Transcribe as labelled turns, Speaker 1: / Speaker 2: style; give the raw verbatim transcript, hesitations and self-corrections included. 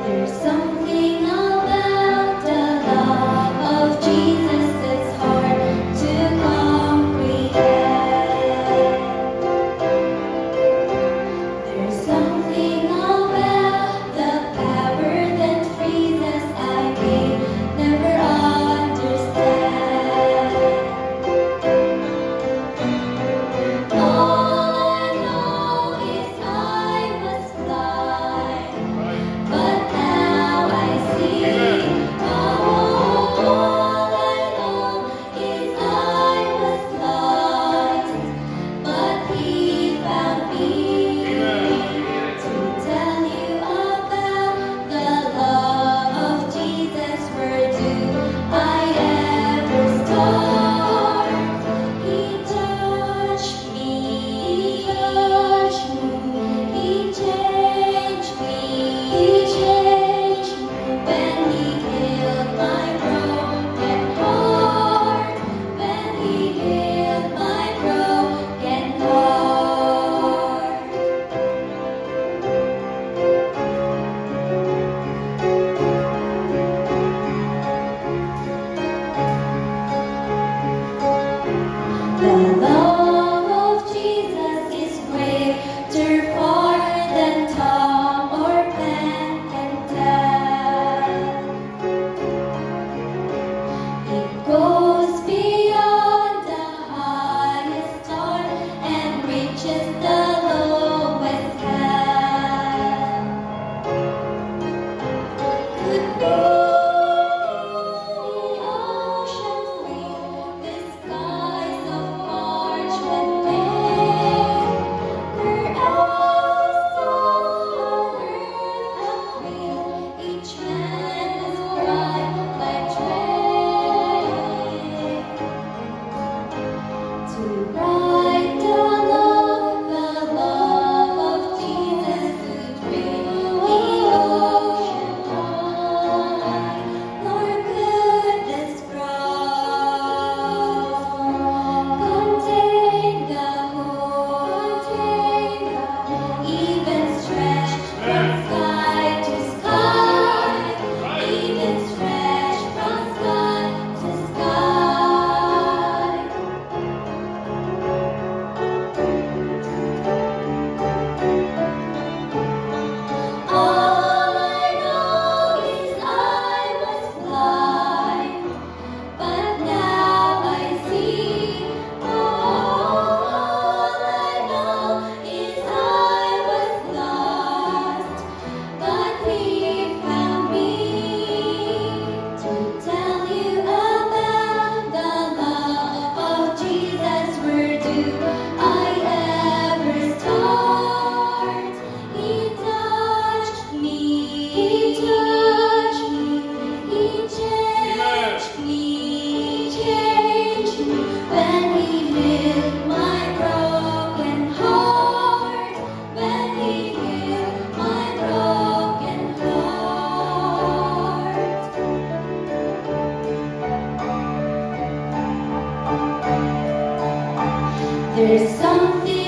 Speaker 1: There's something about the love of Jesus that's hard to comprehend. There's something about the power that frees us I can never understand. All I know is I was blind, but now I see. All I know is I was lost, but He found me. To tell you about the love of Jesus, where do I ever start? He touched me, He touched me, He changed me, He changed me. When He healed my broken heart, when He healed my broken heart. The love of Jesus is greater far than tongue or pen can tell. It goes beyond the highest star and reaches the lowest hell. Could be ocean free, the skies of parchment made. Where else on earth and free, each man is bright like trade. To write the love, the love of Jesus could bring the ocean high, nor could this cross contain the whole, even stretched from sky to sky, even stretched from sky to sky. All I know is I was blind, but now I see. All I know is I was lost, but He found me. To tell you about the love of Jesus, where do I ever start? He touched me, He touched me, He changed me, changed me. When He healed my broken heart, when He healed my broken heart. There's something